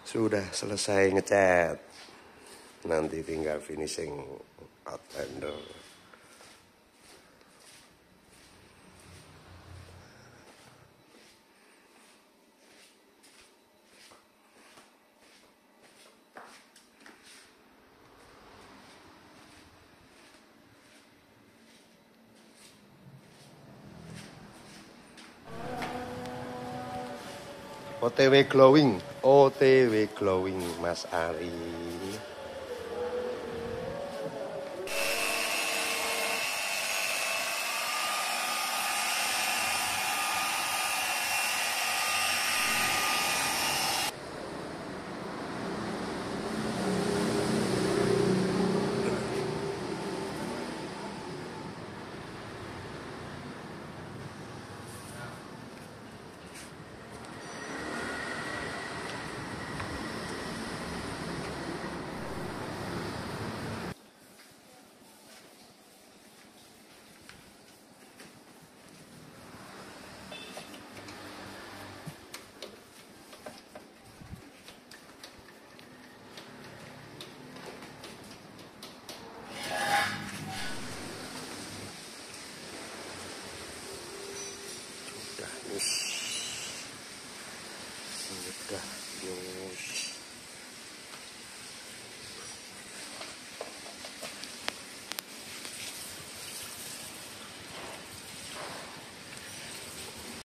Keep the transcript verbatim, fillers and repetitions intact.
Sudah selesai ngecat. Nanti tinggal finishing Outlander. O T W glowing, O T W glowing, Mas Ari. Sudah, sudah.